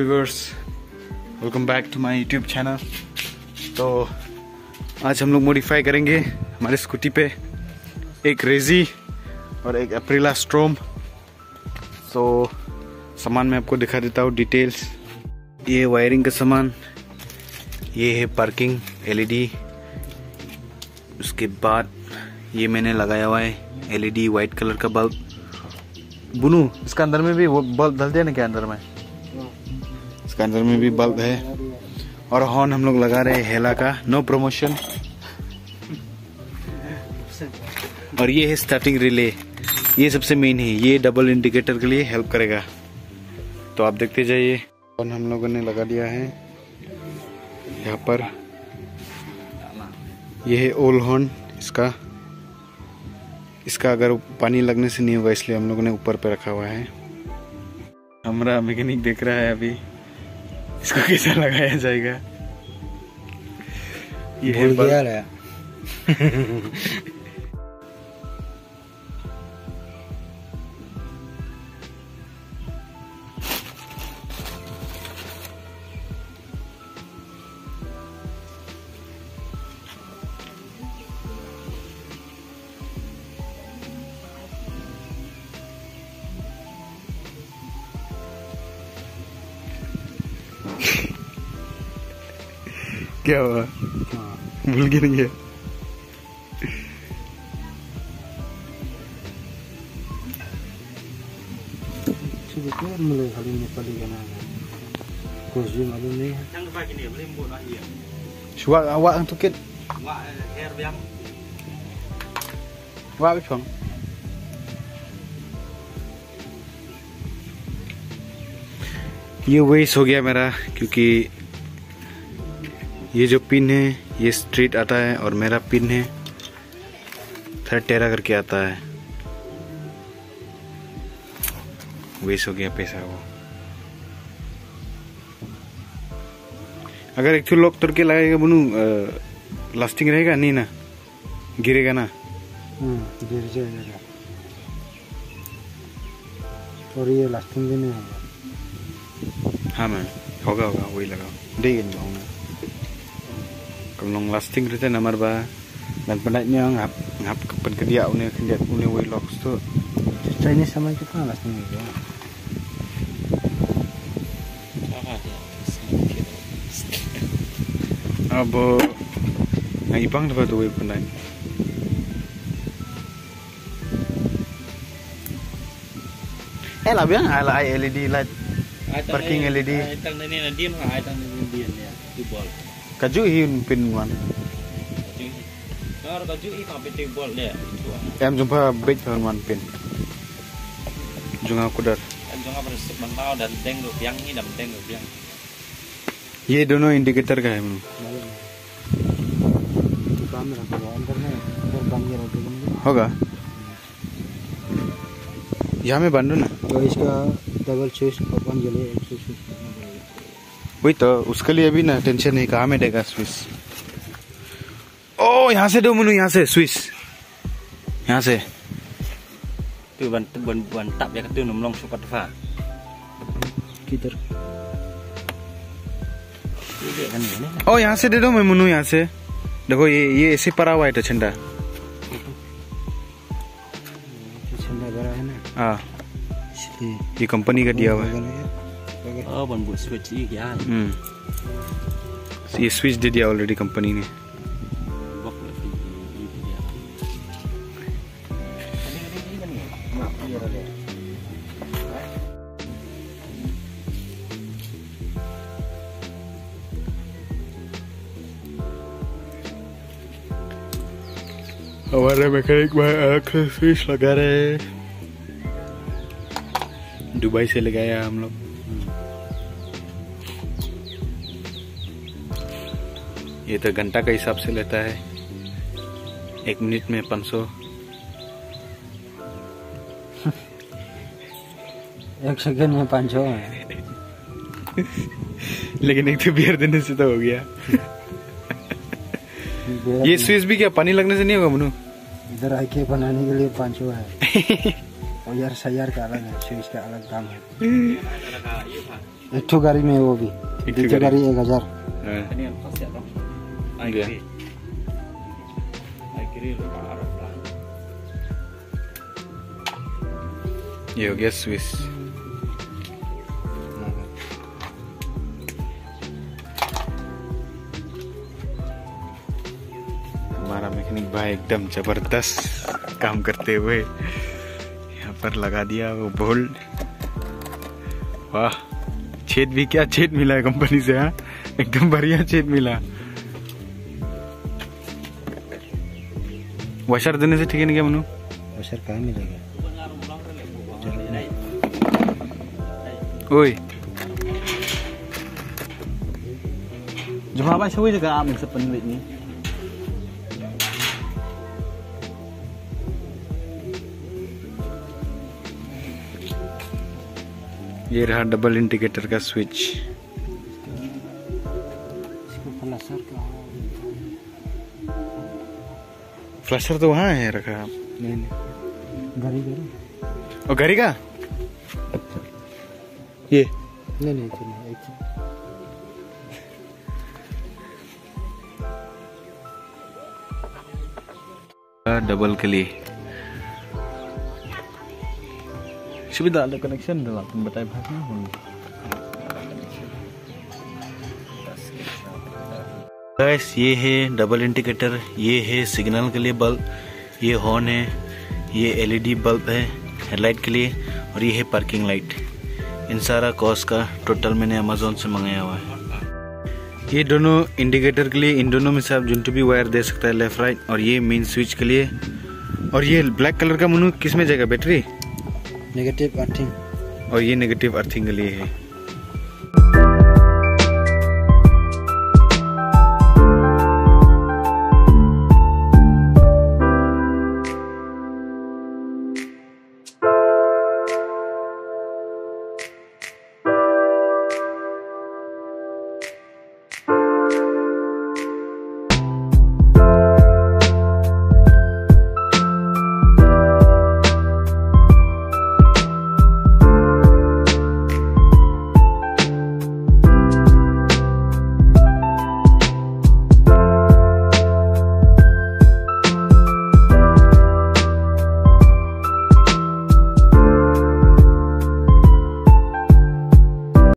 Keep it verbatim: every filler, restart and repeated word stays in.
Viewers, welcome back to my YouTube channel. तो आज हम लोग मॉडिफाई करेंगे हमारे स्कूटी पे एक रेजी और एक अप्रीला स्ट्रोम। तो सामान मैं आपको दिखा देता हूँ डिटेल्स। ये वायरिंग का सामान, ये है पार्किंग एलईडी। उसके बाद ये मैंने लगाया हुआ है एलईडी वाइट कलर का बल्ब। बुनू, इसका अंदर में भी वो बल्ब डल दिया ना क्या? अंदर में इसका अंदर में भी बल्ब है। और हॉर्न हम लोग लगा रहे हैं हेला का, नो प्रमोशन। और ये है स्टार्टिंग रिले, ये सबसे मेन है, ये डबल इंडिकेटर के लिए हेल्प करेगा। तो आप देखते जाइए। हॉर्न हम लोगों ने लगा दिया है यहाँ पर। ये है ओल हॉर्न इसका इसका अगर पानी लगने से नहीं होगा, इसलिए हम लोगों ने ऊपर पे रखा हुआ है। हमारा मैकेनिक देख रहा है अभी इसको कैसा लगाया जाएगा। ये है बल्ब। क्या हुआ? भूल गया नहीं है। Suak awak yang tukit. Wak biết không? ये वेस्ट हो गया मेरा, क्योंकि ये जो पिन है ये स्ट्रेट आता है और मेरा पिन है थोड़ा टेढ़ा करके आता है। वेस्ट हो गया पैसा वो। अगर एक लॉक तोड़ के लगाएगा बुनू, लास्टिंग रहेगा नहीं ना? गिरेगा ना? गिर जाएगा। और ये लास्टिंग भी नहीं होगा। हाँ मैम, होगा होगा वही लगाओ देगा नहीं। Kalau lasting kita nomor ba dan pendeknya ngap ngap kepen ke dia une ke dia une way locks tu Chinese sama kita lasting juga. Abo ngai bang dapat way pendek. Eh lah biang ala L E D light parking L E D. Tang ni na dia ai tang ni dia ya tu bol. Kaju hin pin one. Kalau kaju hi kau pin bol dia. Em jumpa big hơn one pin. Junga kudar. Em junga bersih bantau dan teng rupiang ni dan teng rupiang. ये दोनों indicator का है मैंने। होगा यहाँ में बंद ना? तो इसका डबल स्विच ओपन जले एक स्विच। वही तो उसके लिए अभी ना टेंशन नहीं, कहाँ में देगा स्विच। ओ यहाँ से दो मनु, यहाँ से स्विच, यहाँ से tu ban ban ban tap ya tu nomlong sokat fa किधर? ओ यहाँ से दे दो मैं मनु, यहाँ से देखो ये ये ऐसे पड़ा हुआ है तो झंडा। झंडा बड़ा है ना? हाँ ये कंपनी का दिया हुआ है। oh ban buat switch ni ya. हम्म ये स्विच दे दिया ऑलरेडी कंपनी ने। हमारे मैकेनिक भाई अलग से स्विच लगा रहे हैं, दुबई से लगाया हम लोग। ये तो घंटा का हिसाब से लेता है, एक मिनट में पाँच सौ। एक सेकंड में पाँच सौ है। लेकिन एक तो बियर देने से तो हो गया। ये स्विच भी क्या पानी लगने से नहीं होगा मनु? इधर आके बनाने के लिए पाँच सौ है। और यार सयार का अलग है, स्विच का अलग दाम है। एक ठो गाड़ी में वो भी एक ठो दूसरी गाड़ी। गाड़ी एक हजार हाँ, Ini yang khas ya bang. Ai Iya. kiri. Ai kiri lu arah pelan. ये हो गया स्विच। हमारा मैकेनिक भाई एकदम जबरदस्त काम करते हुए यहाँ पर लगा दिया वो बोल्ट। वाह, छेद भी क्या छेद मिला है कंपनी से। हाँ, एकदम बढ़िया छेद मिला। वॉशर देने से ठीक है नहीं क्या मनु? वॉशर कहाँ मिलेगा? ओए Jumpa apa sih juga am sepenuhnya ini. ये रहा डबल इंडिकेटर का स्विच। इसको फ्लैशर का फ्लैशर तो वहाँ है रखा। नहीं नहीं गाड़ी गाड़ी और घड़ी का ये नहीं नहीं चलिए एक डबल के लिए Sudah ada connection dalam pembatai bahasa. Gas ये है डबल इंडिकेटर, ये है सिग्नल के लिए बल्ब, ये हॉर्न है, ये एलईडी बल्ब है हेडलाइट के लिए, और ये है पार्किंग लाइट। इन सारा कॉस्ट का टोटल मैंने अमेजोन से मंगाया हुआ है। ये दोनों इंडिकेटर के लिए, इन दोनों में से आप जिन भी वायर दे सकता है लेफ्ट राइट, और ये मेन स्विच के लिए। और ये ब्लैक कलर का मनु किस में जाएगा? बैटरी नेगेटिव अर्थिंग, और ये नेगेटिव अर्थिंग के लिए है।